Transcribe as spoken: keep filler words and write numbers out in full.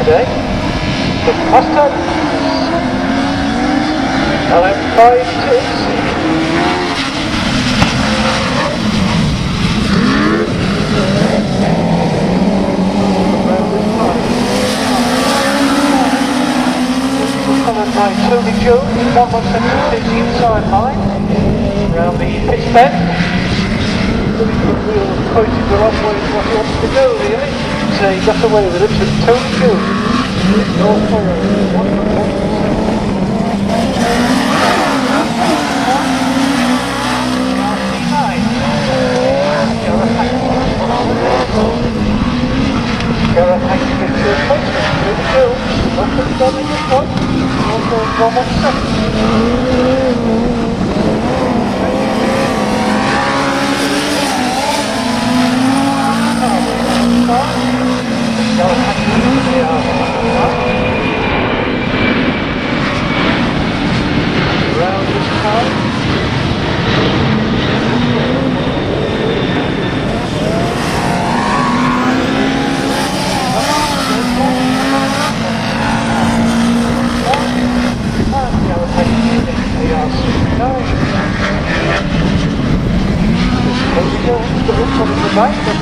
today. The Mustang L M five six. Followed by Tony Jones, one one seven six inside line, around the pitch bend. We'll quoted the wrong way to what he wants to go really, so he got away with it, but Tony Jones, North Borough, one one seven around this car. Right,